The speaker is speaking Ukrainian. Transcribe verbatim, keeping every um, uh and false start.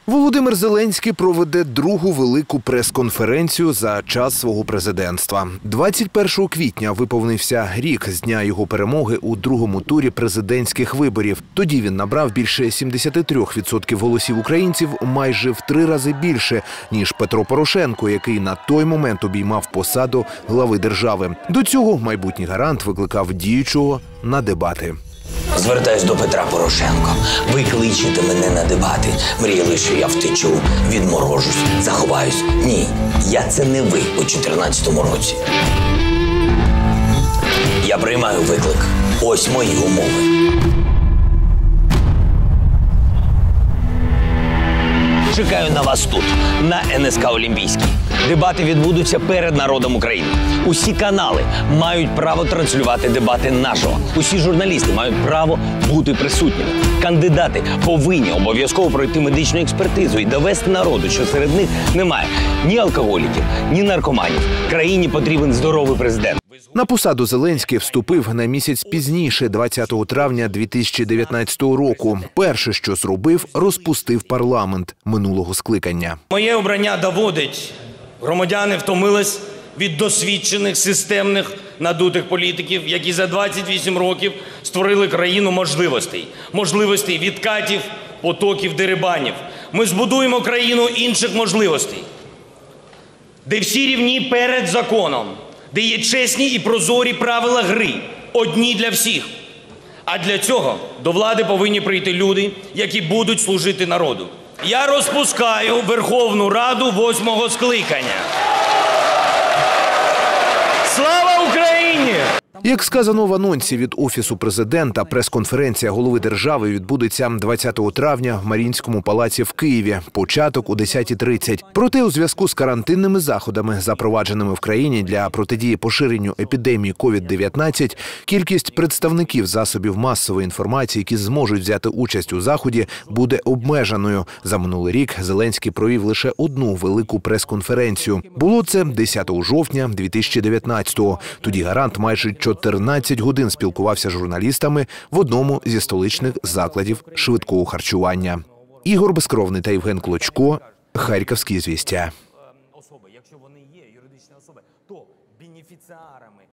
Володимир Зеленський проведе другу велику прес-конференцію за час свого президентства. двадцять першого квітня виповнився рік з дня його перемоги у другому турі президентських виборів. Тоді він набрав більше сімдесят три відсотки голосів українців, майже в три рази більше, ніж Петро Порошенко, який на той момент обіймав посаду глави держави. До цього майбутній гарант викликав діючого на дебати. Звертаюсь до Петра Порошенка. Ви кличете мене на дебати. Мріяли, що я втечу, відморожусь, заховаюсь. Ні, я це не ви у чотирнадцятому році. Я приймаю виклик. Ось мої умови. Чекаю на вас тут, на ен ес ка Олімпійський. Дебати відбудуться перед народом України. Усі канали мають право транслювати дебати наживо. Усі журналісти мають право бути присутніми. Кандидати повинні обов'язково пройти медичну експертизу і довести народу, що серед них немає ні алкоголіків, ні наркоманів. Країні потрібен здоровий президент. На посаду Зеленський вступив на місяць пізніше, двадцятого травня дві тисячі дев'ятнадцятого року. Перше, що зробив, розпустив парламент минулого скликання. Моє обрання доводить, громадяни втомились від досвідчених, системних, надутих політиків, які за двадцять вісім років створили країну можливостей. Можливостей відкатів, потоків, дерибанів. Ми збудуємо країну інших можливостей, де всі рівні перед законом, де є чесні і прозорі правила гри, одні для всіх. А для цього до влади повинні прийти люди, які будуть служити народу. Я розпускаю Верховну Раду восьмого скликання. Слава Україні! Як сказано в анонсі від Офісу президента, прес-конференція голови держави відбудеться двадцятого травня в Маріїнському палаці в Києві. Початок о десятій тридцять. Проте у зв'язку з карантинними заходами, запровадженими в країні для протидії поширенню епідемії ковід дев'ятнадцять, кількість представників засобів масової інформації, які зможуть взяти участь у заході, буде обмеженою. За минулий рік Зеленський провів лише одну велику прес-конференцію. Було це десятого жовтня дві тисячі дев'ятнадцятого. Тоді гарант майже чотирнадцять годин спілкувався з журналістами в одному зі столичних закладів швидкого харчування. Ігор Безкровний та Євген Клочко. Харківські звістя.